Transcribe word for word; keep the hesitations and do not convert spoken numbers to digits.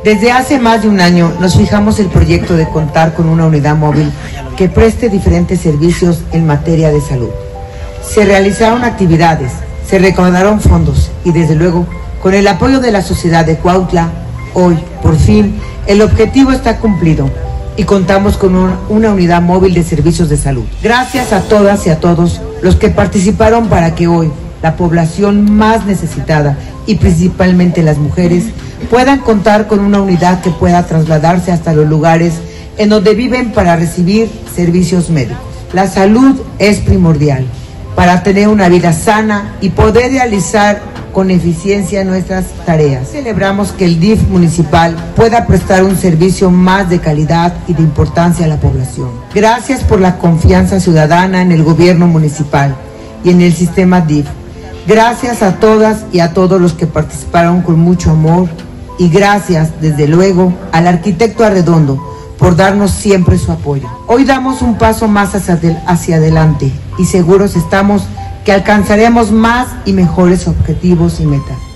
Desde hace más de un año nos fijamos el proyecto de contar con una unidad móvil que preste diferentes servicios en materia de salud. Se realizaron actividades, se recaudaron fondos y desde luego, con el apoyo de la sociedad de Cuautla, hoy, por fin, el objetivo está cumplido y contamos con un, una unidad móvil de servicios de salud. Gracias a todas y a todos los que participaron para que hoy la población más necesitada y principalmente las mujeres puedan contar con una unidad que pueda trasladarse hasta los lugares en donde viven para recibir servicios médicos. La salud es primordial para tener una vida sana y poder realizar con eficiencia nuestras tareas. Celebramos que el D I F municipal pueda prestar un servicio más de calidad y de importancia a la población. Gracias por la confianza ciudadana en el gobierno municipal y en el sistema D I F. Gracias a todas y a todos los que participaron con mucho amor y gracias, desde luego, al arquitecto Arredondo por darnos siempre su apoyo. Hoy damos un paso más hacia, hacia adelante y seguros estamos que alcanzaremos más y mejores objetivos y metas.